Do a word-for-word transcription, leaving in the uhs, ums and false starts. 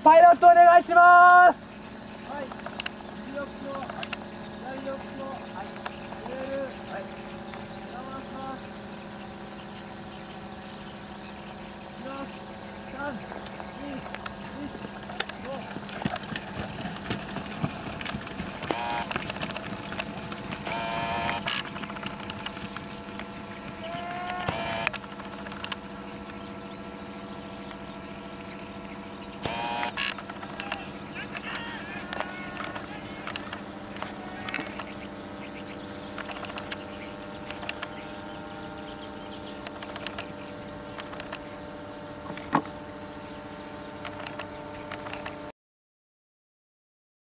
パイロットお願いします。 はい、右よくを、はい、左よくを、はい、入れる、はい、回します。いきます。さん、に、いち。